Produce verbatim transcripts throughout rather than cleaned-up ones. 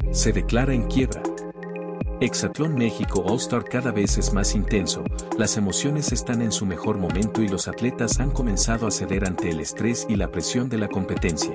se declara en quiebra. Hexatlón México All-Star cada vez es más intenso, las emociones están en su mejor momento y los atletas han comenzado a ceder ante el estrés y la presión de la competencia.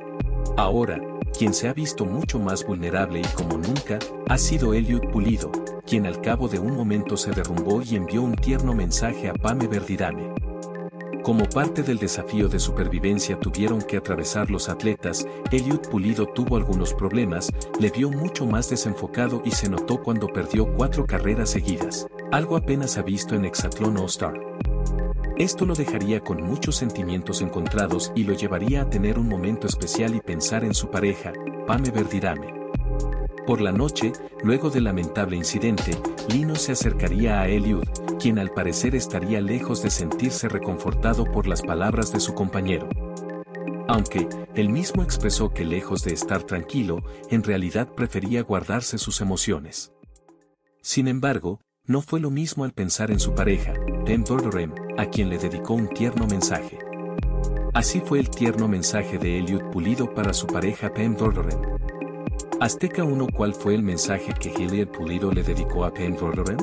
Ahora, quien se ha visto mucho más vulnerable y como nunca, ha sido Eliud Pulido, quien al cabo de un momento se derrumbó y envió un tierno mensaje a Pame Verdidame. Como parte del desafío de supervivencia tuvieron que atravesar los atletas, Eliud Pulido tuvo algunos problemas, le vio mucho más desenfocado y se notó cuando perdió cuatro carreras seguidas, algo apenas ha visto en Hexatlón All-Star. Esto lo dejaría con muchos sentimientos encontrados y lo llevaría a tener un momento especial y pensar en su pareja, Pame Verdidame. Por la noche, luego del lamentable incidente, Lino se acercaría a Eliud, quien al parecer estaría lejos de sentirse reconfortado por las palabras de su compañero. Aunque, él mismo expresó que lejos de estar tranquilo, en realidad prefería guardarse sus emociones. Sin embargo, no fue lo mismo al pensar en su pareja, Pam Verdidame, a quien le dedicó un tierno mensaje. Así fue el tierno mensaje de Eliud Pulido para su pareja Pam Verdidame. Azteca uno ¿Cuál fue el mensaje que Eliud Pulido le dedicó a Pam Verdidame?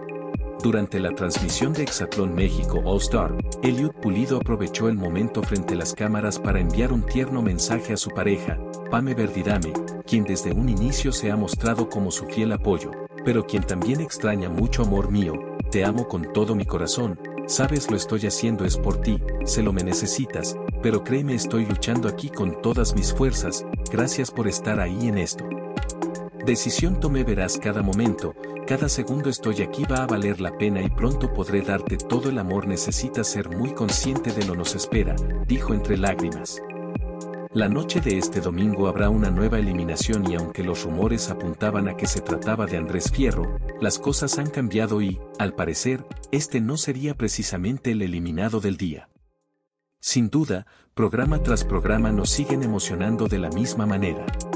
Durante la transmisión de Hexatlón México All-Star, Eliud Pulido aprovechó el momento frente a las cámaras para enviar un tierno mensaje a su pareja, Pame Verdidame, quien desde un inicio se ha mostrado como su fiel apoyo, pero quien también extraña mucho. Amor mío, te amo con todo mi corazón, sabes lo estoy haciendo es por ti, sé lo me necesitas, pero créeme estoy luchando aquí con todas mis fuerzas, gracias por estar ahí en esto. Decisión tomé verás cada momento, cada segundo estoy aquí va a valer la pena y pronto podré darte todo el amor necesitas ser muy consciente de lo nos espera, dijo entre lágrimas. La noche de este domingo habrá una nueva eliminación y aunque los rumores apuntaban a que se trataba de Andrés Fierro, las cosas han cambiado y, al parecer, este no sería precisamente el eliminado del día. Sin duda, programa tras programa nos siguen emocionando de la misma manera.